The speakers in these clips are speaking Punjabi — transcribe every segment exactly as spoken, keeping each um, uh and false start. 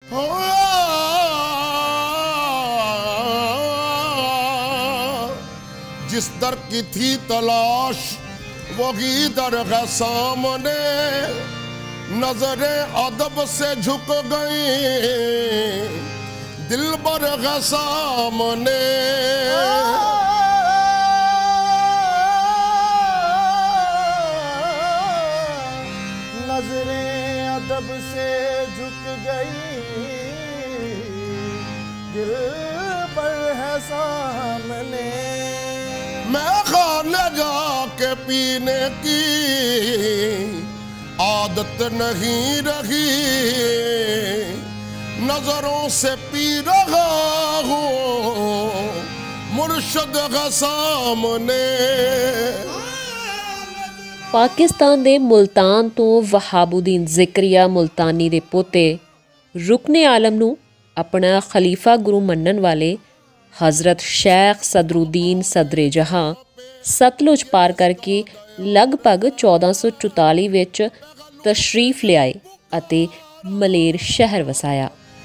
जिस दर की थी तलाश वही दर है सामने, नजरे अदब से झुक गई दिल बर है सामने। नजरे अदब से झुक गई दिल पर है सामने। मैं खाने जाके पीने की आदत नहीं रही, नजरों से पी रहा हूँ मुर्शद का सामने। पाकिस्तान दे मुल्तान तो वहाबुद्दीन ज़िक्रिया मुल्तानी दे पोते रुकने आलम नूं अपना खलीफा गुरु मनन वाले हज़रत शेख सदरुद्दीन सदरे जहां सतलुज पार करके लगभग चौदह सौ चौताली विच तशरीफ लियाए अते मलेर शहर वसाया,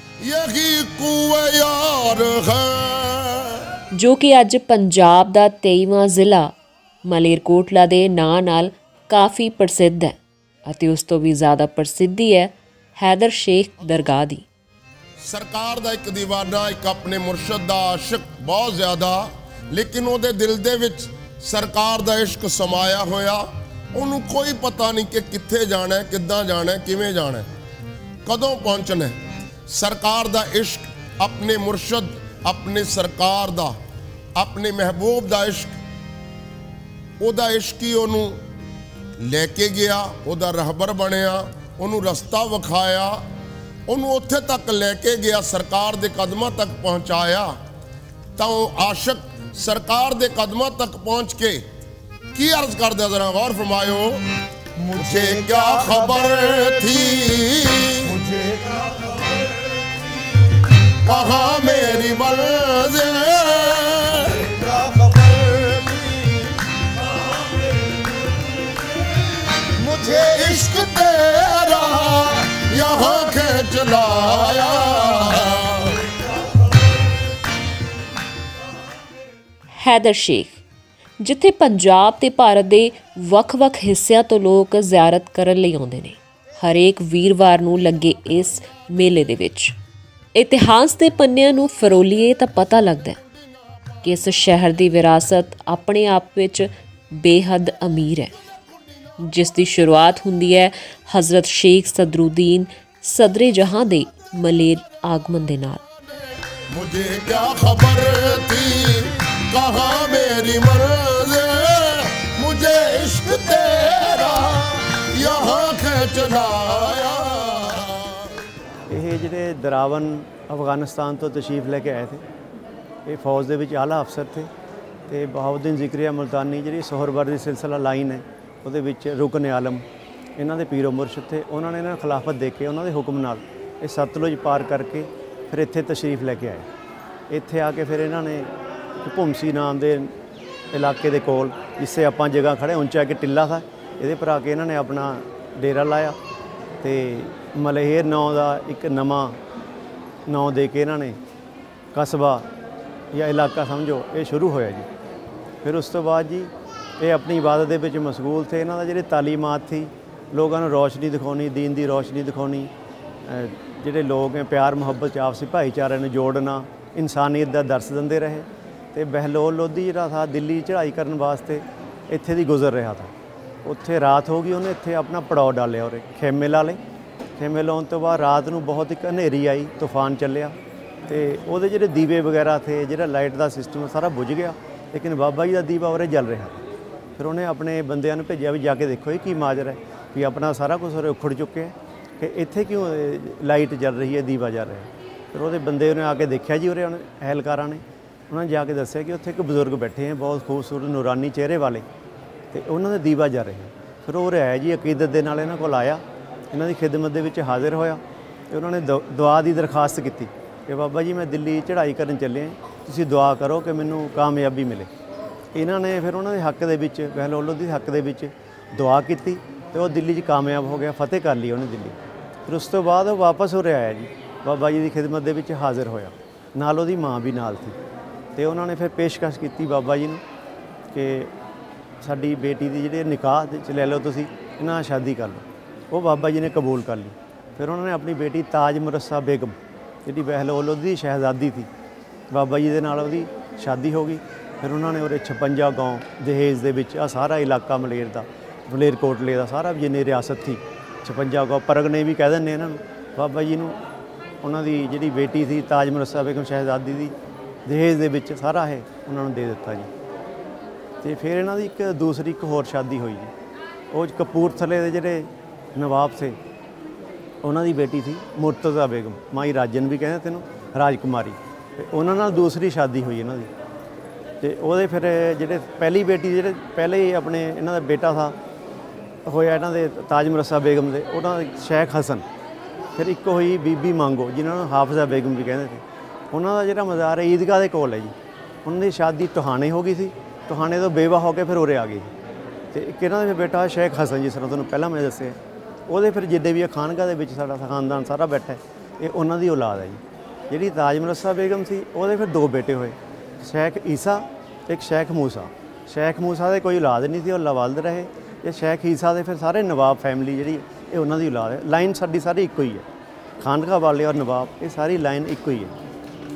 जो कि अज पंजाब दा तेईवां जिला मलेरकोटला दे नां नाल काफ़ी प्रसिद्ध है अते उस तो भी ज़्यादा प्रसिद्धि है हैदर शेख दरगाह दी। सरकार दा एक दीवाना, एक अपने मुर्शद दा आशिक बहुत ज़्यादा, लेकिन उहदे दिल दे विच सरकार दा इश्क समाया होया। उन्होंने कोई पता नहीं कि कित्थे जाना है, किद्दां जाना है, किवें जाना है, कदों पहुँचना है। सरकार दा इश्क, अपने मुर्शद, अपने सरकार दा, अपने महबूब दा इश्क, उहदा इश्क ही उन्होंने लेके गया, उहदा रहबर बनिया, उन्होंने रस्ता विखाया, उन्होंने उत्थे तक लेके गया, सरकार दे कदमां तक पहुँचाया। तो आशिक सरकार दे कदमां तक पहुँच के की अर्ज कर दिया, जरा गौर फरमायो। मुझे क्या खबर थी, मुझे क्या खबर थी, कहाँ मेरी मंज़िल, क्या खबर थी, मुझे इश्क तेरा यहाँ खींच लाया। हैदर शेख, जिथे पंजाब ते भारत दे वख-वख हिस्सिਆਂ ਤੋਂ ਲੋਕ ਜ਼ਿਆਰਤ ਕਰਨ ਲਈ ਆਉਂਦੇ ਨੇ। ਹਰੇਕ ਵੀਰਵਾਰ ਨੂੰ ਲੱਗੇ ਇਸ ਮੇਲੇ ਦੇ ਵਿੱਚ ਇਤਿਹਾਸ ਦੇ ਪੰਨਿਆਂ ਨੂੰ ਫਰੋਲੀਏ ਤਾਂ ਪਤਾ ਲੱਗਦਾ ਹੈ ਕਿ ਇਸ ਸ਼ਹਿਰ ਦੀ ਵਿਰਾਸਤ ਆਪਣੇ ਆਪ ਵਿੱਚ ਬੇਹੱਦ ਅਮੀਰ ਹੈ, ਜਿਸ ਦੀ ਸ਼ੁਰੂਆਤ ਹੁੰਦੀ ਹੈ ਹਜ਼ਰਤ ਸ਼ੇਖ ਸਦਰੁद्दीन ਸਦਰੇ ਜਹਾਂ ਦੇ ਮਲੇਰ ਆਗਮਨ ਦੇ ਨਾਲ। मुझे क्या खबर थी, कहाँ मेरी मंज़िल, मुझे इश्क तेरा यहाँ खींच लाया। ਇਹ ਜਿਹੜੇ ਦਰਾਵਨ ਅਫਗਾਨਿਸਤਾਨ ਤੋਂ ਤਸ਼ਰੀਫ ਲੈ ਕੇ ਆਏ थे, ਇਹ ਫੌਜ ਦੇ ਵਿੱਚ ਆਲਾ ਅਫਸਰ थे ਤੇ ਬਹਾਉਦੀਨ ਜ਼ਿਕਰੀਆ ਮੁਲਤਾਨੀ ਜਿਹੜੀ ਸੋਹਰਵਰ ਦੀ ਸਿਲਸਿਲਾ ਲਾਈਨ ਹੈ ਉਹਦੇ ਵਿੱਚ ਰੁਕਨ ਆਲਮ ਇਹਨਾਂ ਦੇ ਪੀਰੋ ਮੁਰਸ਼ਿਦ थे। ਉਹਨਾਂ ਨੇ ਇਹਨਾਂ ਖਿਲਾਫਤ ਦੇ ਕੇ ਉਹਨਾਂ ਦੇ ਹੁਕਮ ਨਾਲ ਇਹ ਸਤਲੁਜ ਪਾਰ ਕਰਕੇ ਫਿਰ ਇੱਥੇ ਤਸ਼ਰੀਫ ਲੈ ਕੇ ਆਏ। ਇੱਥੇ ਆ ਕੇ ਫਿਰ ਇਹਨਾਂ ਨੇ ਭੁਮਸੀ ਨਾਮ ਦੇ ਇਲਾਕੇ ਦੇ ਕੋਲ, ਜਿੱਥੇ ਆਪਾਂ ਜਗ੍ਹਾ ਖੜੇ ਉੱਚਾ ਕਿ ਟਿੱਲਾ ਥਾ, ਇਹਦੇ ਪਰ ਆ ਕੇ ਇਹਨਾਂ ਨੇ ਆਪਣਾ ਡੇਰਾ ਲਾਇਆ ਤੇ ਮਲੇਰ ਨਾਂ ਦਾ ਇੱਕ ਨਵਾਂ ਨਾਂ ਦੇ ਕੇ ਇਹਨਾਂ ਨੇ ਕਸਬਾ ਜਾਂ ਇਲਾਕਾ ਸਮਝੋ ਇਹ ਸ਼ੁਰੂ ਹੋਇਆ ਜੀ। ਫਿਰ ਉਸ ਤੋਂ ਬਾਅਦ ਜੀ ਇਹ ਆਪਣੀ ਇਬਾਦਤ ਦੇ ਵਿੱਚ ਮਸ਼ਗੂਲ ਥੇ। ਇਹਨਾਂ ਦਾ ਜਿਹੜੇ ਤਾਲੀਮਾਤ ਸੀ, ਲੋਕਾਂ ਨੂੰ ਰੌਸ਼ਨੀ ਦਿਖਾਉਣੀ, ਦੀਨ ਦੀ ਰੌਸ਼ਨੀ ਦਿਖਾਉਣੀ, ਜਿਹੜੇ ਲੋਕ ਹੈ ਪਿਆਰ ਮੁਹੱਬਤ 'ਚ ਆਪਸੀ ਭਾਈਚਾਰੇ ਨੂੰ ਜੋੜਨਾ, ਇਨਸਾਨੀਅਤ ਦਾ ਦਰਸ ਦਿੰਦੇ ਰਹੇ। ਤੇ ਬਹਿਲੋਲ ਲੋਧੀ ਜਿਹੜਾ ਥਾ ਦਿੱਲੀ ਚੜ੍ਹਾਈ ਕਰਨ ਵਾਸਤੇ ਇੱਥੇ ਦੀ ਗੁਜ਼ਰ ਰਿਹਾ ਥਾ, ਉੱਥੇ ਰਾਤ ਹੋ ਗਈ, ਉਹਨੇ ਇੱਥੇ ਆਪਣਾ ਪੜਾਅ ਡਾਲਿਆ, ਔਰ ਖੇਮੇ ਲਾ ਲਏ। ਖੇਮੇ ਲਾਉਣ ਤੋਂ ਬਾਅਦ ਰਾਤ ਨੂੰ ਬਹੁਤ ਇੱਕ ਹਨੇਰੀ ਆਈ, ਤੂਫਾਨ ਚੱਲਿਆ ਤੇ ਉਹਦੇ ਜਿਹੜੇ ਦੀਵੇ ਵਗੈਰਾ ਥੇ, ਜਿਹੜਾ ਲਾਈਟ ਦਾ ਸਿਸਟਮ ਸਾਰਾ ਬੁਝ ਗਿਆ, ਲੇਕਿਨ ਬਾਬਾ ਜੀ ਦਾ ਦੀਵਾ ਉਰੇ ਜਲ ਰਿਹਾ। ਫਿਰ ਉਹਨੇ ਆਪਣੇ ਬੰਦਿਆਂ ਨੂੰ ਭੇਜਿਆ ਵੀ ਜਾ ਕੇ ਦੇਖੋ ਇਹ ਕੀ ਮਾਜਰਾ ਹੈ, ਵੀ ਆਪਣਾ ਸਾਰਾ ਕੁਛ ਉਰੇ ਉਖੜ ਚੁੱਕਿਆ ਕਿ ਇੱਥੇ ਕਿਉਂ ਲਾਈਟ ਜਲ ਰਹੀ ਹੈ, ਦੀਵਾ ਜਲ ਰਿਹਾ। ਫਿਰ ਉਹਦੇ ਬੰਦੇ ਉਹਨੇ ਆ ਕੇ ਦੇਖਿਆ ਜੀ, ਉਰੇ ਉਹਨੇ ਅਹਿਲਕਾਰਾਂ ਨੇ ਉਹਨਾਂ ਨੇ ਜਾ ਕੇ ਦੱਸਿਆ ਕਿ ਉੱਥੇ ਇੱਕ ਬਜ਼ੁਰਗ ਬੈਠੇ ਹੈ ਬਹੁਤ ਖੂਬਸੂਰਤ ਨੂਰਾਨੀ ਚਿਹਰੇ ਵਾਲੇ, ਤੇ ਉਹਨਾਂ ਦਾ ਦੀਵਾ ਜਲ ਰਿਹਾ। ਫਿਰ ਉਹ ਰਿਹਾ ਜੀ ਅਕੀਦਤ ਦੇ ਨਾਲ ਇਹਨਾਂ ਕੋਲ ਆਇਆ, ਇਹਨਾਂ ਦੀ ਖਿਦਮਤ ਦੇ ਵਿੱਚ ਹਾਜ਼ਰ ਹੋਇਆ ਤੇ ਉਹਨਾਂ ਨੇ ਦੁਆ ਦੀ ਦਰਖਾਸਤ ਕੀਤੀ ਕਿ ਬਾਬਾ ਜੀ ਮੈਂ ਦਿੱਲੀ ਚੜ੍ਹਾਈ ਕਰਨ ਚੱਲੇ, ਤੁਸੀਂ ਦੁਆ ਕਰੋ ਕਿ ਮੈਨੂੰ ਕਾਮਯਾਬੀ ਮਿਲੇ। ਇਹਨਾਂ ਨੇ ਫਿਰ ਉਹਨਾਂ ਦੇ ਹੱਕ ਦੇ ਵਿੱਚ, ਬਹਿਲੋਲ ਲੋਧੀ ਦੇ ਹੱਕ ਦੇ ਵਿੱਚ ਦੁਆ ਕੀਤੀ ਤੇ ਉਹ ਦਿੱਲੀ 'ਚ ਕਾਮਯਾਬ ਹੋ ਗਿਆ, ਫਤਿਹ ਕਰ ਲਈ ਉਹਨੇ ਦਿੱਲੀ। ਫਿਰ ਉਸ ਤੋਂ ਬਾਅਦ ਉਹ ਵਾਪਸ ਹੋ ਰਿਹਾ ਆਇਆ ਜੀ। ਬਾਬਾ ਜੀ ਦੀ ਖਿਦਮਤ ਦੇ ਵਿੱਚ ਹਾਜ਼ਰ ਹੋਇਆ, ਨਾਲ ਉਹਦੀ ਮਾਂ ਵੀ ਨਾਲ ਸੀ। ਤੇ ਉਹਨਾਂ ਨੇ ਫਿਰ ਪੇਸ਼ਕਸ਼ ਕੀਤੀ ਬਾਬਾ ਜੀ ਨੂੰ ਕਿ ਸਾਡੀ ਬੇਟੀ ਦੀ ਜਿਹੜੇ ਨਿਕਾਹ ਦੇ 'ਚ ਲੈ ਲਓ, ਤੁਸੀਂ ਇਹਨਾਂ ਨਾਲ ਸ਼ਾਦੀ ਕਰ ਲਓ। ਉਹ ਬਾਬਾ ਜੀ ਨੇ ਕਬੂਲ ਕਰ ਲਈ। ਫਿਰ ਉਹਨਾਂ ਨੇ ਆਪਣੀ ਬੇਟੀ ਤਾਜ ਮੁਰੱਸਾ ਬੇਗਮ ਜਿਹੜੀ ਬਹਿਲੋਲ ਉਹਦੀ ਸ਼ਹਿਜ਼ਾਦੀ ਸੀ, ਬਾਬਾ ਜੀ ਦੇ ਨਾਲ ਉਹਦੀ ਸ਼ਾਦੀ ਹੋ ਗਈ। ਫਿਰ ਉਹਨਾਂ ਨੇ ਉਹਦੇ ਛਪੰਜਾ ਗਾਉਂ ਦਹੇਜ ਦੇ ਵਿੱਚ ਆ ਸਾਰਾ ਇਲਾਕਾ ਮਲੇਰ ਦਾ, ਮਲੇਰਕੋਟਲੇ ਦਾ ਸਾਰਾ ਜਿੰਨੀ ਰਿਆਸਤ ਸੀ, ਛਪੰਜਾ ਗਾਉਂ ਪਰਗਨੇ ਵੀ ਕਹਿ ਦਿੰਦੇ ਇਹਨਾਂ ਨੂੰ, ਬਾਬਾ ਜੀ ਨੂੰ ਉਹਨਾਂ ਦੀ ਜਿਹੜੀ ਬੇਟੀ ਸੀ ਤਾਜ ਮੁਰੱਸਾ ਬੇਗਮ ਸ਼ਹਿਜ਼ਾਦੀ ਦੀ ਦਹੇਜ ਦੇ ਵਿੱਚ ਸਾਰਾ ਇਹ ਉਹਨਾਂ ਨੂੰ ਦੇ ਦਿੱਤਾ ਜੀ। ਅਤੇ ਫਿਰ ਇਹਨਾਂ ਦੀ ਇੱਕ ਦੂਸਰੀ ਇੱਕ ਹੋਰ ਸ਼ਾਦੀ ਹੋਈ ਜੀ, ਉਹ ਕਪੂਰਥਲੇ ਦੇ ਜਿਹੜੇ ਨਵਾਬ ਸੀ ਉਹਨਾਂ ਦੀ ਬੇਟੀ ਸੀ ਮੁਰਤਜ਼ਾ ਬੇਗਮ, ਮਾਈ ਰਾਜਨ ਵੀ ਕਹਿੰਦੇ ਤੈਨੂੰ, ਰਾਜਕੁਮਾਰੀ। ਅਤੇ ਉਹਨਾਂ ਨਾਲ ਦੂਸਰੀ ਸ਼ਾਦੀ ਹੋਈ ਇਹਨਾਂ ਦੀ। ਅਤੇ ਉਹਦੇ ਫਿਰ ਜਿਹੜੇ ਪਹਿਲੀ ਬੇਟੀ ਜਿਹੜੇ ਪਹਿਲੇ ਹੀ ਆਪਣੇ ਇਹਨਾਂ ਦਾ ਬੇਟਾ ਥਾ ਹੋਇਆ ਇਹਨਾਂ ਦੇ ਤਾਜ ਮੁਰੱਸਾ ਬੇਗਮ ਦੇ, ਉਹਨਾਂ ਦਾ ਸ਼ੇਖ ਹਸਨ। ਫਿਰ ਇੱਕ ਹੋਈ ਬੀਬੀ ਮੰਗੋ ਜਿਹਨਾਂ ਨੂੰ ਹਾਫਜ਼ਾ ਬੇਗਮ ਵੀ ਕਹਿੰਦੇ ਸੀ, ਉਹਨਾਂ ਦਾ ਜਿਹੜਾ ਮਜ਼ਾਰ ਹੈ ਈਦਗਾਹ ਦੇ ਕੋਲ ਹੈ ਜੀ। ਉਹਨਾਂ ਦੀ ਸ਼ਾਦੀ ਟੋਹਾਣੇ ਹੋ ਗਈ ਸੀ, ਟੋਹਾਣੇ ਤੋਂ ਬੇਵਾ ਹੋ ਕੇ ਫਿਰ ਉਰੇ ਆ ਗਈ। ਅਤੇ ਇੱਕ ਇਹਨਾਂ ਦਾ ਫਿਰ ਬੇਟਾ ਸ਼ੇਖ ਹਸਨ, ਜਿਸ ਤਰ੍ਹਾਂ ਤੁਹਾਨੂੰ ਪਹਿਲਾਂ ਮੈਂ ਦੱਸਿਆ, ਉਹਦੇ ਫਿਰ ਜਿੱਡੇ ਵੀ ਖਾਨਗਾਹ ਦੇ ਵਿੱਚ ਸਾਡਾ ਖਾਨਦਾਨ ਸਾਰਾ ਬੈਠਾ, ਇਹ ਉਹਨਾਂ ਦੀ ਔਲਾਦ ਹੈ ਜੀ। ਜਿਹੜੀ ਤਾਜ ਮੁਰੱਸਾ ਬੇਗਮ ਸੀ ਉਹਦੇ ਫਿਰ ਦੋ ਬੇਟੇ ਹੋਏ, ਸ਼ੇਖ ਈਸਾ ਇੱਕ ਸ਼ੇਖ ਮੂਸਾ। ਸ਼ੇਖ ਮੂਸਾ ਦੇ ਕੋਈ ਔਲਾਦ ਨਹੀਂ ਸੀ, ਉਹ ਲਾਵਾਲਦ ਰਹੇ। ਇਹ ਸ਼ੇਖ ਈਸਾ ਦੇ ਫਿਰ ਸਾਰੇ ਨਵਾਬ ਫੈਮਿਲੀ ਜਿਹੜੀ ਇਹ ਉਹਨਾਂ ਦੀ ਔਲਾਦ ਹੈ। ਲਾਈਨ ਸਾਡੀ ਸਾਰੀ ਇੱਕੋ ਹੀ ਹੈ, ਖਾਨਗਾਹ ਵਾਲੇ ਔਰ ਨਵਾਬ ਇਹ ਸਾਰੀ ਲਾਈਨ ਇੱਕੋ ਹੀ ਹੈ।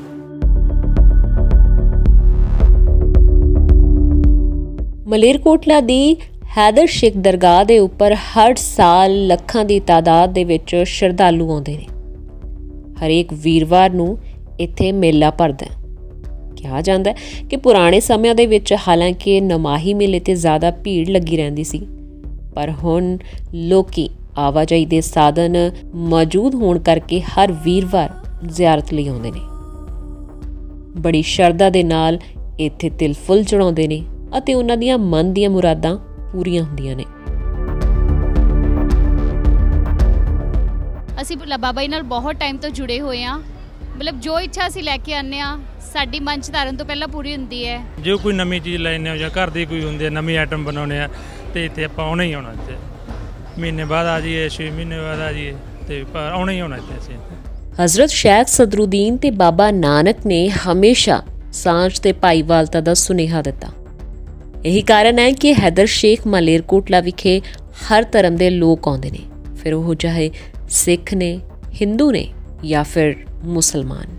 ਮਲੇਰਕੋਟਲਾ ਦੀ ਹੈਦਰ ਸ਼ੇਖ ਦਰਗਾਹ ਦੇ ਉੱਪਰ ਹਰ ਸਾਲ ਲੱਖਾਂ ਦੀ ਤਾਦਾਦ ਦੇ ਵਿੱਚ ਸ਼ਰਧਾਲੂ ਆਉਂਦੇ ਨੇ। ਹਰੇਕ ਵੀਰਵਾਰ ਨੂੰ ਇੱਥੇ ਮੇਲਾ ਭਰਦਾ ਹੈ। ਕਿਹਾ ਜਾਂਦਾ ਹੈ ਕਿ ਪੁਰਾਣੇ ਸਮਿਆਂ ਦੇ ਵਿੱਚ ਹਾਲਾਂਕਿ ਨਮਾਹੀ ਮੇਲੇ ਤੇ ਜ਼ਿਆਦਾ ਭੀੜ ਲੱਗੀ ਰਹਿੰਦੀ ਸੀ, ਪਰ ਹੁਣ ਲੋਕੀ ਆਵਾਜਾਈ ਦੇ ਸਾਧਨ ਮੌਜੂਦ ਹੋਣ ਕਰਕੇ ਹਰ ਵੀਰਵਾਰ ਜ਼ਿਆਰਤ ਲਈ ਆਉਂਦੇ ਨੇ। ਬੜੀ ਸ਼ਰਧਾ ਦੇ ਨਾਲ ਇੱਥੇ ਤਿਲ ਫੁੱਲ ਚੜਾਉਂਦੇ ਨੇ ਅਤੇ ਉਹਨਾਂ ਦੀਆਂ ਮਨ ਦੀਆਂ ਮੁਰਾਦਾਂ ਪੂਰੀਆਂ ਹੁੰਦੀਆਂ ਨੇ। ਅਸੀਂ ਬਾਬਾ ਜੀ ਨਾਲ ਬਹੁਤ ਟਾਈਮ ਤੋਂ ਜੁੜੇ ਹੋਏ ਹਾਂ, ਮਤਲਬ ਜੋ ਇੱਛਾ ਅਸੀਂ ਲੈ ਕੇ ਆਉਂਦੇ ਹਾਂ ਸਾਡੀ ਮਨ 'ਚ ਧਾਰਨ ਤੋਂ ਪਹਿਲਾਂ ਪੂਰੀ ਹੁੰਦੀ ਹੈ। ਜੋ ਕੋਈ ਨਵੀਂ ਚੀਜ਼ ਲੈਣੇ ਹੋ ਜਾਂ ਘਰ ਦੀ ਕੋਈ ਹੁੰਦੀ ਹੈ ਨਵੀਂ ਆਈਟਮ ਬਣਾਉਣੇ ਆ ਤੇ ਇੱਥੇ ਆਪਾਂ ਆਉਣਾ ਹੀ ਆਉਣਾ। ਇੱਥੇ ਮਹੀਨੇ ਬਾਅਦ ਆ ਜਾਈਏ, ਛੇ ਮਹੀਨੇ ਬਾਅਦ ਆ ਜਾਈਏ, ਤੇ ਪਰ ਆਉਣਾ ਹੀ ਆਉਣਾ ਇੱਥੇ ਅਸੀਂ। ਹਜ਼ਰਤ ਸ਼ੇਖ ਸਦਰੁਦੀਨ ਤੇ ਬਾਬਾ ਨਾਨਕ ਨੇ ਹਮੇਸ਼ਾ ਸਾਂਝ ਤੇ ਭਾਈਵਾਲਤਾ ਦਾ ਸੁਨੇਹਾ ਦਿੱਤਾ। ਇਹੀ ਕਾਰਨ ਹੈ ਕਿ ਹੈਦਰ ਸ਼ੇਖ ਮਲੇਰਕੋਟਲਾ ਵਿਖੇ ਹਰ ਧਰਮ ਦੇ ਲੋਕ ਆਉਂਦੇ ਨੇ, ਫਿਰ ਉਹ ਚਾਹੇ ਸਿੱਖ ਨੇ, ਹਿੰਦੂ ਨੇ ਜਾਂ ਫਿਰ ਮੁਸਲਮਾਨ।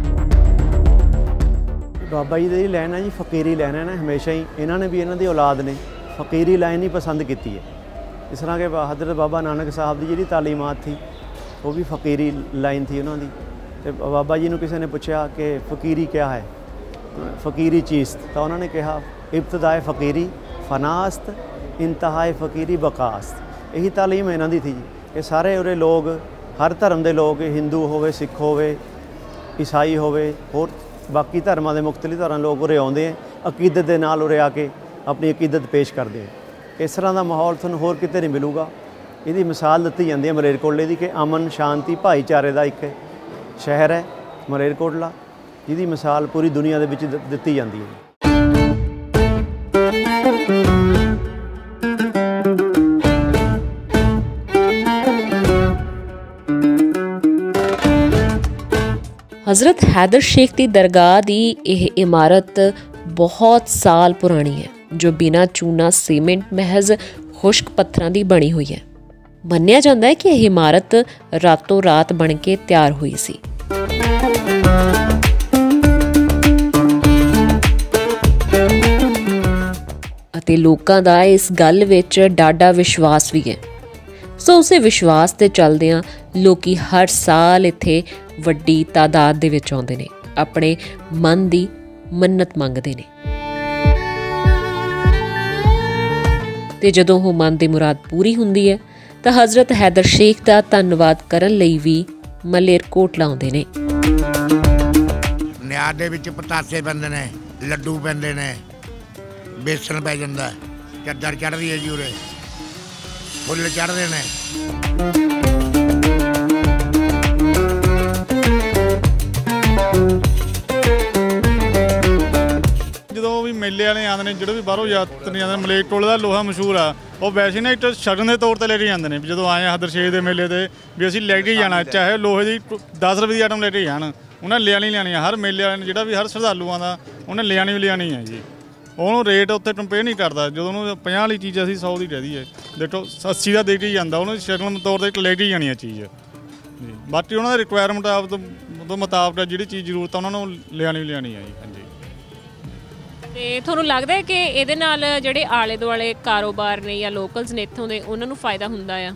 ਬਾਬਾ ਜੀ ਦੀ ਲਾਈਨ ਹੈ ਜੀ ਫਕੀਰੀ ਲਾਈਨ ਹੈ ਨਾ, ਹਮੇਸ਼ਾ ਹੀ ਇਹਨਾਂ ਨੇ ਵੀ ਇਹਨਾਂ ਦੀ ਔਲਾਦ ਨੇ ਫਕੀਰੀ ਲਾਈਨ ਹੀ ਪਸੰਦ ਕੀਤੀ ਹੈ। ਇਸ ਤਰ੍ਹਾਂ ਕਿ ਹਜ਼ਰਤ ਬਾਬਾ ਨਾਨਕ ਸਾਹਿਬ ਦੀ ਜਿਹੜੀ ਤਾਲੀਮਾਤ ਸੀ ਉਹ ਵੀ ਫਕੀਰੀ ਲਾਈਨ ਥੀ ਉਹਨਾਂ ਦੀ। ਅਤੇ ਬਾਬਾ ਜੀ ਨੂੰ ਕਿਸੇ ਨੇ ਪੁੱਛਿਆ ਕਿ ਫਕੀਰੀ ਕਿਆ ਹੈ, ਫਕੀਰੀ ਚੀਜ਼, ਤਾਂ ਉਹਨਾਂ ਨੇ ਕਿਹਾ ਇਬਤਦਾਏ ਫਕੀਰੀ ਫਨਾਸਤ, ਇੰਤਹਾਏ ਫਕੀਰੀ ਬਕਾਸਤ। ਇਹੀ ਤਾਲੀਮ ਇਹਨਾਂ ਦੀ ਥੀ ਜੀ। ਇਹ ਸਾਰੇ ਉਰੇ ਲੋਕ ਹਰ ਧਰਮ ਦੇ ਲੋਕ, ਹਿੰਦੂ ਹੋਵੇ, ਸਿੱਖ ਹੋਵੇ, ਈਸਾਈ ਹੋਵੇ, ਹੋਰ ਬਾਕੀ ਧਰਮਾਂ ਦੇ ਮੁਖਤਲਿਫ ਧਰਮ ਲੋਕ ਉਰੇ ਆਉਂਦੇ ਹੈ, ਅਕੀਦਤ ਦੇ ਨਾਲ ਉਰੇ ਆ ਕੇ ਆਪਣੀ ਅਕੀਦਤ ਪੇਸ਼ ਕਰਦੇ ਹੈ। ਇਸ ਤਰ੍ਹਾਂ ਦਾ ਮਾਹੌਲ ਤੁਹਾਨੂੰ ਹੋਰ ਕਿਤੇ ਨਹੀਂ ਮਿਲੂਗਾ। ਇਹਦੀ ਮਿਸਾਲ ਦਿੱਤੀ ਜਾਂਦੀ ਹੈ ਮਲੇਰਕੋਟਲੇ ਦੀ ਕਿ ਅਮਨ ਸ਼ਾਂਤੀ ਭਾਈਚਾਰੇ ਦਾ ਇੱਕ ਸ਼ਹਿਰ ਹੈ ਮਲੇਰਕੋਟਲਾ, ਜਿਹਦੀ ਮਿਸਾਲ ਪੂਰੀ ਦੁਨੀਆ ਦੇ ਵਿੱਚ ਦਿੱਤੀ ਜਾਂਦੀ ਹੈ। ਹਜ਼ਰਤ ਹੈਦਰ ਸ਼ੇਖ ਦੀ ਦਰਗਾਹ ਦੀ ਇਹ ਇਮਾਰਤ ਬਹੁਤ ਸਾਲ ਪੁਰਾਣੀ ਹੈ, ਜੋ ਬਿਨਾਂ ਚੂਨਾ ਸੀਮੈਂਟ ਮਹਿਜ਼ ਖੁਸ਼ਕ ਪੱਥਰਾਂ ਦੀ ਬਣੀ ਹੋਈ ਹੈ। ਮੰਨਿਆ ਜਾਂਦਾ ਹੈ ਕਿ ਇਹ ਇਮਾਰਤ ਰਾਤੋਂ ਰਾਤ ਬਣ ਕੇ ਤਿਆਰ ਹੋਈ ਸੀ। ਅਤੇ ਲੋਕਾਂ ਦਾ ਇਸ ਗੱਲ ਵਿੱਚ ਡਾਢਾ ਵਿਸ਼ਵਾਸ ਵੀ ਹੈ। ਸੋ ਉਸੇ ਵਿਸ਼ਵਾਸ ਤੇ ਚੱਲਦਿਆਂ ਲੋਕੀ ਹਰ ਸਾਲ ਇੱਥੇ ਵੱਡੀ ਤਾਦਾਦ ਦੇ ਵਿੱਚ ਆਉਂਦੇ ਨੇ, ਆਪਣੇ ਮਨ ਦੀ ਮੰਨਤ ਮੰਗਦੇ ਨੇ, ਤੇ ਜਦੋਂ ਉਹ ਮਨ ਦੀ ਮੁਰਾਦ ਪੂਰੀ ਹੁੰਦੀ ਹੈ ਤਾਂ ਹਜ਼ਰਤ ਹੈਦਰ ਸ਼ੇਖ ਦਾ ਧੰਨਵਾਦ ਕਰਨ ਲਈ ਵੀ ਮਲੇਰਕੋਟਲਾ ਆਉਂਦੇ ਨੇ। ਨਿਆਦ ਦੇ ਵਿੱਚ ਪਤਾਸੇ ਪੈਂਦੇ ਨੇ, ਲੱਡੂ ਪੈਂਦੇ ਨੇ, ਬੇਸਣ ਪੈ ਜਾਂਦਾ, ਚੱਦਰ ਚੜ੍ਹਦੀ ਹੈ ਜੀ, ਉਰੇ ਫੁੱਲ ਚੜ੍ਹਦੇ ਨੇ। ਜਦੋਂ ਵੀ ਮੇਲੇ ਮੇਲੇ ਵਾਲੇ ਆਉਂਦੇ ਨੇ, ਜਿਹੜੇ ਵੀ ਬਾਹਰੋਂ ਯਾਤਰੀ ਆਉਂਦੇ ਨੇ, ਮਲੇਰਕੋਟਲੇ ਦਾ ਲੋਹਾ ਮਸ਼ਹੂਰ ਆ, ਉਹ ਵੈਸੇ ਨਾ ਇੱਕ ਸ਼ਗਨ ਦੇ ਤੌਰ 'ਤੇ ਲੈ ਕੇ ਜਾਂਦੇ ਨੇ ਵੀ ਜਦੋਂ ਆਏ ਆ ਹਦਰਸ਼ੇਖ ਦੇ ਮੇਲੇ 'ਤੇ ਵੀ ਅਸੀਂ ਲੈ ਕੇ ਜਾਣਾ, ਚਾਹੇ ਲੋਹੇ ਦੀ ਦਸ ਰੁਪਏ ਦੀ ਆਈਟਮ ਲੈ ਕੇ ਜਾਣ, ਉਹਨਾਂ ਲਿਆਣੀ ਲਿਆਣੀ ਆ। ਹਰ ਮੇਲੇ ਵਾਲੇ ਨੇ ਜਿਹੜਾ ਵੀ ਹਰ ਸ਼ਰਧਾਲੂਆਂ ਦਾ ਉਹਨੇ ਲਿਆਣੀ ਵੀ ਲਿਆਣੀ ਹੈ ਜੀ। ਉਹਨੂੰ ਰੇਟ ਉੱਥੇ ਕੰਪੇਅਰ ਨਹੀਂ ਕਰਦਾ, ਜਦੋਂ ਉਹਨੂੰ ਪੰਜਾਹ ਵਾਲੀ ਚੀਜ਼ ਅਸੀਂ ਸੌ ਦੀ ਕਹਿ ਦਈਏ, ਦੇਖੋ ਅੱਸੀ ਦਾ ਦੇ ਕੇ ਜਾਂਦਾ, ਉਹਨੂੰ ਸ਼ਗਨ ਤੌਰ 'ਤੇ ਇੱਕ ਲੈ ਕੇ ਜਾਣੀ ਆ ਚੀਜ਼ ਜੀ। ਬਾਕੀ ਉਹਨਾਂ ਦੇ ਰਿਕੁਆਇਰਮੈਂਟ ਆਪ ਤੋਂ ਮੁਤਾਬਕ ਜਿਹੜੀ ਚੀਜ਼ ਜ਼ਰੂਰਤ ਆ ਉਹਨਾਂ ਨੂੰ ਲਿਆਣੀ ਲਿਆਣੀ ਆ ਜੀ। ਹਾਂਜੀ। ਤੇ ਤੁਹਾਨੂੰ ਲੱਗਦਾ ਹੈ ਕਿ ਇਹਦੇ ਨਾਲ ਜਿਹੜੇ ਆਲੇ ਦੁਆਲੇ ਕਾਰੋਬਾਰ ਨੇ ਜਾਂ ਲੋਕਲਸ ਨੇ ਇੱਥੋਂ ਦੇ, ਉਹਨਾਂ ਨੂੰ ਫਾਇਦਾ ਹੁੰਦਾ ਆ?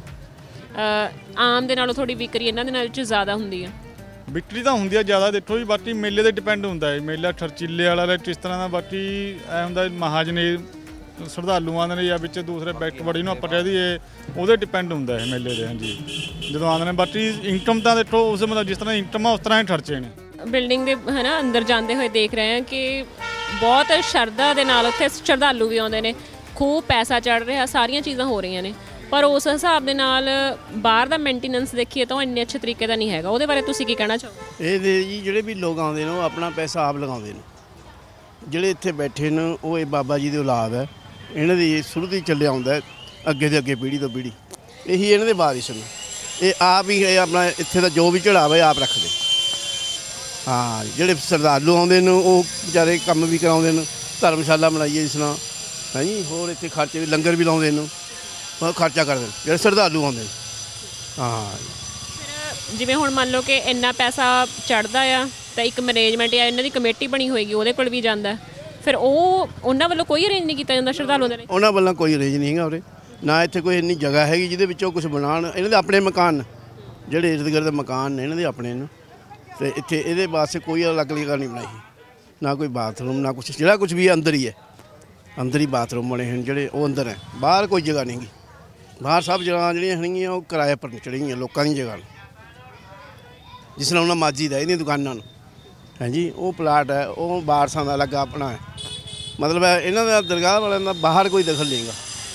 ਆਮ ਦੇ ਨਾਲੋਂ ਥੋੜੀ ਵਿਕਰੀ ਇਹਨਾਂ ਦੇ ਨਾਲ ਚ ਜ਼ਿਆਦਾ ਹੁੰਦੀ ਹੈ? ਵਿਕਰੀ ਤਾਂ ਹੁੰਦੀ ਆ ਜ਼ਿਆਦਾ, ਦੇਖੋ ਜੀ ਬਾਕੀ ਮੇਲੇ 'ਤੇ ਡਿਪੈਂਡ ਹੁੰਦਾ ਹੈ। ਮੇਲਾ ਖਰਚੀਲੇ ਵਾਲਾ ਕਿਸ ਤਰ੍ਹਾਂ ਦਾ, ਬਾਕੀ ਐ ਹੁੰਦਾ ਮਹਾਜਨੇ ਸ਼ਰਧਾਲੂਆਂ ਦੇ ਨੇ ਜਾਂ ਵਿੱਚ ਦੂਸਰੇ ਬੈਕਵਰਡ ਨੂੰ ਆਪਾਂ ਕਹਿ ਦਈਏ, ਉਹਦੇ ਡਿਪੈਂਡ ਹੁੰਦਾ ਹੈ ਮੇਲੇ ਦੇ। ਹਾਂਜੀ, ਜਦੋਂ ਆਉਂਦੇ ਨੇ। ਬਾਕੀ ਇਨਕਮ ਤਾਂ ਦੇਖੋ ਉਸ ਮਤਲਬ ਜਿਸ ਤਰ੍ਹਾਂ ਇਨਕਮ ਆ ਉਸ ਤਰ੍ਹਾਂ ਹੀ ਖਰਚੇ ਨੇ। ਬਿਲਡਿੰਗ ਦੇ ਹੈ ਨਾ ਅੰਦਰ ਜਾਂਦੇ ਹੋਏ ਦੇਖ ਰਹੇ ਹਾਂ ਕਿ ਬਹੁਤ ਸ਼ਰਧਾ ਦੇ ਨਾਲ ਉੱਥੇ ਸ਼ਰਧਾਲੂ ਵੀ ਆਉਂਦੇ ਨੇ, ਖੂਬ ਪੈਸਾ ਚੜ ਰਿਹਾ, ਸਾਰੀਆਂ ਚੀਜ਼ਾਂ ਹੋ ਰਹੀਆਂ ਨੇ, ਪਰ ਉਸ ਹਿਸਾਬ ਦੇ ਨਾਲ ਬਾਹਰ ਦਾ ਮੇਨਟੇਨੈਂਸ ਦੇਖੀਏ ਤਾਂ ਉਹ ਇੰਨੇ ਅੱਛੇ ਤਰੀਕੇ ਦਾ ਨਹੀਂ ਹੈਗਾ। ਉਹਦੇ ਬਾਰੇ ਤੁਸੀਂ ਕੀ ਕਹਿਣਾ ਚਾਹੋਗੇ? ਇਹਦੇ ਜੀ ਜਿਹੜੇ ਵੀ ਲੋਕ ਆਉਂਦੇ ਨੇ ਉਹ ਆਪਣਾ ਪੈਸਾ ਆਪ ਲਗਾਉਂਦੇ ਨੇ। ਜਿਹੜੇ ਇੱਥੇ ਬੈਠੇ ਨੇ ਉਹ ਇਹ ਬਾਬਾ ਜੀ ਦੀ ਔਲਾਦ ਹੈ, ਇਹਨਾਂ ਦੀ ਸ਼ੁਰੂ ਤੋਂ ਹੀ ਚੱਲਿਆ ਆਉਂਦਾ ਅੱਗੇ ਦੇ ਅੱਗੇ, ਪੀੜ੍ਹੀ ਤੋਂ ਪੀੜ੍ਹੀ। ਇਹੀ ਇਹਨਾਂ ਦੇ ਵਾਰਿਸ ਨੇ, ਇਹ ਆਪ ਹੀ ਇਹ ਆਪਣਾ ਇੱਥੇ ਦਾ ਜੋ ਵੀ ਚੜਾਵਾ ਆਪ ਰੱਖਦੇ। ਹਾਂ, ਜਿਹੜੇ ਸ਼ਰਧਾਲੂ ਆਉਂਦੇ ਨੇ ਉਹ ਵਿਚਾਰੇ ਕੰਮ ਵੀ ਕਰਾਉਂਦੇ ਨੇ, ਧਰਮਸ਼ਾਲਾ ਬਣਾਈਏ ਜਿਸ ਤਰ੍ਹਾਂ ਹੈ ਜੀ, ਹੋਰ ਇੱਥੇ ਖਰਚੇ ਵੀ, ਲੰਗਰ ਵੀ ਲਾਉਂਦੇ ਨੇ, ਖਰਚਾ ਕਰਦੇ ਨੇ ਜਿਹੜੇ ਸ਼ਰਧਾਲੂ ਆਉਂਦੇ ਨੇ। ਹਾਂ, ਫਿਰ ਜਿਵੇਂ ਹੁਣ ਮੰਨ ਲਓ ਕਿ ਇੰਨਾ ਪੈਸਾ ਚੜ੍ਹਦਾ ਆ ਤਾਂ ਇੱਕ ਮੈਨੇਜਮੈਂਟ ਜਾਂ ਇਹਨਾਂ ਦੀ ਕਮੇਟੀ ਬਣੀ ਹੋਏਗੀ, ਉਹਦੇ ਕੋਲ ਵੀ ਜਾਂਦਾ, ਫਿਰ ਉਹ ਉਹਨਾਂ ਵੱਲੋਂ ਕੋਈ ਅਰੇਂਜ ਨਹੀਂ ਕੀਤਾ ਜਾਂਦਾ ਸ਼ਰਧਾਲੂਆਂ ਦੇ ਲਈ? ਉਹਨਾਂ ਵੱਲੋਂ ਕੋਈ ਅਰੇਂਜ ਨਹੀਂ ਹੈਗਾ ਉਰੇ, ਨਾ ਇੱਥੇ ਕੋਈ ਇੰਨੀ ਜਗ੍ਹਾ ਹੈਗੀ ਜਿਹਦੇ ਵਿੱਚੋਂ ਕੁਝ ਬਣਾਉਣ। ਇਹਨਾਂ ਦੇ ਆਪਣੇ ਮਕਾਨ, ਜਿਹੜੇ ਇਰਦ ਗਿਰਦ ਮਕਾਨ ਨੇ ਇਹਨਾਂ ਦੇ ਆਪਣੇ ਨੇ, ਅਤੇ ਇੱਥੇ ਇਹਦੇ ਵਾਸਤੇ ਕੋਈ ਅਲੱਗ ਜਗ੍ਹਾ ਨਹੀਂ ਬਣਾਈ, ਨਾ ਕੋਈ ਬਾਥਰੂਮ, ਨਾ ਕੁਛ। ਜਿਹੜਾ ਕੁਛ ਵੀ ਅੰਦਰ ਹੀ ਹੈ, ਅੰਦਰ ਹੀ ਬਾਥਰੂਮ ਬਣੇ ਹਨ ਜਿਹੜੇ, ਉਹ ਅੰਦਰ ਹੈ, ਬਾਹਰ ਕੋਈ ਜਗ੍ਹਾ ਨਹੀਂ ਗੀ। ਬਾਹਰ ਸਭ ਜਗ੍ਹਾ ਜਿਹੜੀਆਂ ਹੈਗੀਆਂ ਉਹ ਕਿਰਾਏ ਪਰ ਚੜ੍ਹੀਆਂ ਲੋਕਾਂ ਦੀਆਂ ਜਗ੍ਹਾ, ਜਿਸ ਨਾਲ ਉਹਨਾਂ ਮਾਜੀ ਦਾ ਇਹਦੀਆਂ ਦੁਕਾਨਾਂ ਨੂੰ ਹਾਂਜੀ, ਉਹ ਪਲਾਟ ਹੈ, ਉਹ ਵਾਰਸਾਂ ਦਾ ਅਲੱਗ ਆਪਣਾ ਹੈ। ਮਤਲਬ ਇਹਨਾਂ ਦਾ ਦਰਗਾਹ ਵਾਲਿਆਂ ਦਾ ਬਾਹਰ ਕੋਈ ਦਖਲ ਨਹੀਂ ਗਾ।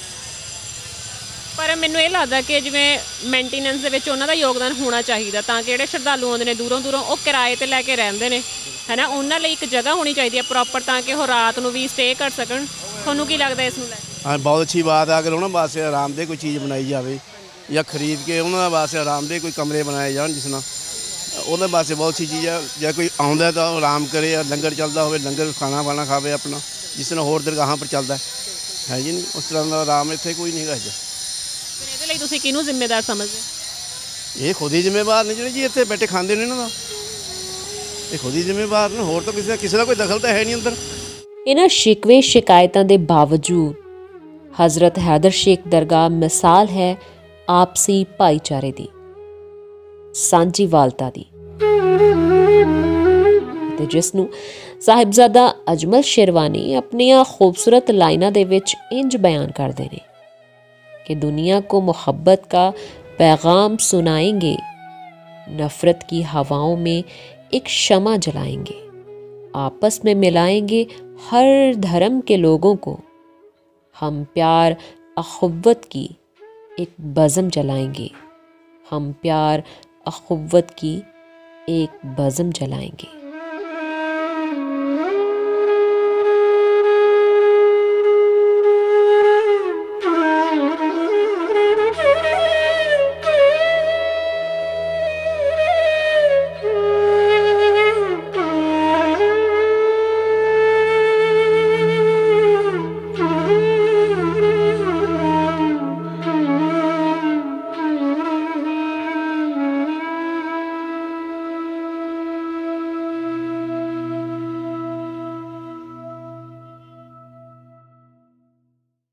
ਪਰ ਮੈਨੂੰ ਇਹ ਲੱਗਦਾ ਕਿ ਜਿਵੇਂ ਮੇਨਟੇਨੈਂਸ ਦੇ ਵਿੱਚ ਉਹਨਾਂ ਦਾ ਯੋਗਦਾਨ ਹੋਣਾ ਚਾਹੀਦਾ, ਤਾਂ ਕਿ ਜਿਹੜੇ ਸ਼ਰਧਾਲੂ ਆਉਂਦੇ ਨੇ ਦੂਰੋਂ ਦੂਰੋਂ, ਉਹ ਕਿਰਾਏ 'ਤੇ ਲੈ ਕੇ ਰਹਿੰਦੇ ਨੇ, ਹੈ ਨਾ, ਉਹਨਾਂ ਲਈ ਇੱਕ ਜਗ੍ਹਾ ਹੋਣੀ ਚਾਹੀਦੀ ਹੈ ਪ੍ਰੋਪਰ, ਤਾਂ ਕਿ ਉਹ ਰਾਤ ਨੂੰ ਵੀ ਸਟੇ ਕਰ ਸਕਣ। ਤੁਹਾਨੂੰ ਕੀ ਲੱਗਦਾ ਇਸ ਨੂੰ ਲੈ ਕੇ? ਹਾਂ, ਬਹੁਤ ਅੱਛੀ ਬਾਤ ਹੈ। ਅਗਰ ਉਹਨਾਂ ਵਾਸਤੇ ਆਰਾਮਦੇਹ ਕੋਈ ਚੀਜ਼ ਬਣਾਈ ਜਾਵੇ ਜਾਂ ਖਰੀਦ ਕੇ ਉਹਨਾਂ ਵਾਸਤੇ ਆਰਾਮਦੇਹ ਕੋਈ ਕਮਰੇ ਬਣਾਏ ਜਾਣ, ਜਿਸ ਨਾਲ ਉਹਦੇ ਵਾਸਤੇ ਬਹੁਤ ਅੱਛੀ ਚੀਜ਼ ਹੈ। ਜੇ ਕੋਈ ਆਉਂਦਾ ਤਾਂ ਉਹ ਆਰਾਮ ਕਰੇ, ਲੰਗਰ ਚੱਲਦਾ ਹੋਵੇ, ਲੰਗਰ ਖਾਣਾ ਬਾਣਾ ਖਾਵੇ ਆਪਣਾ, ਜਿਸ ਨਾਲ ਹੋਰ ਦਰਗਾਹਾਂ ਪਰ ਚੱਲਦਾ ਹੈ ਜੀ। ਨਹੀਂ, ਉਸ ਤਰ੍ਹਾਂ ਦਾ ਆਰਾਮ ਇੱਥੇ ਕੋਈ ਨਹੀਂ ਹੈਗਾ ਜੀ। ਫਿਰ ਇਹਦੇ ਲਈ ਤੁਸੀਂ ਕਿਹਨੂੰ ਜ਼ਿੰਮੇਵਾਰ ਸਮਝਦੇ? ਇਹ ਖੁਦ ਹੀ ਜ਼ਿੰਮੇਵਾਰ ਨੇ ਜਿਹੜੇ ਜੀ ਇੱਥੇ ਬੈਠੇ ਖਾਂਦੇ ਨੇ, ਇਹਨਾਂ ਦਾ ਇਹ ਖੁਦ ਹੀ ਜ਼ਿੰਮੇਵਾਰ ਨੇ, ਹੋਰ ਤਾਂ ਕਿਸੇ ਦਾ ਕਿਸੇ ਦਾ ਕੋਈ ਦਖਲ ਤਾਂ ਹੈ ਨਹੀਂ ਅੰਦਰ। ਇਹਨਾਂ ਸ਼ਿਕਵੇ ਸ਼ਿਕਾਇਤਾਂ ਦੇ ਬਾਵਜੂਦ ਹਜ਼ਰਤ ਹੈਦਰ ਸ਼ੇਖ ਦਰਗਾਹ ਮਿਸਾਲ ਹੈ ਆਪਸੀ ਭਾਈਚਾਰੇ ਦੀ, ਸਾਂਝੀਵਾਲਤਾ ਦੀ, ਤੇ ਜਿਸ ਨੂੰ ਸਾਹਿਬਜ਼ਾਦਾ ਅਜਮਲ ਸ਼ੇਰਵਾਨੀ ਆਪਣੀਆਂ ਖੂਬਸੂਰਤ ਲਾਈਨਾਂ ਦੇ ਵਿੱਚ ਇੰਜ ਬਿਆਨ ਕਰਦੇ ਨੇ कि दुनिया को मोहब्बत का पैगाम सुनाएंगे, नफ़रत की हवाओं में एक शमा जलाएंगे, आपस में मिलाएंगे हर धर्म के लोगों को, हम प्यार अख़ुव्वत की एक बज़म जलाएंगे, हम प्यार अख़ुव्वत की एक बज़म जलाएंगे।